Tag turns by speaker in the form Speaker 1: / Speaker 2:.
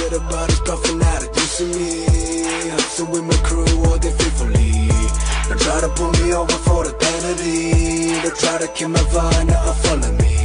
Speaker 1: everybody's puffing out of use of me. Hustling with my crew all day faithfully. They try to pull me over for the penalty. They try to kill my vibe, now follow me.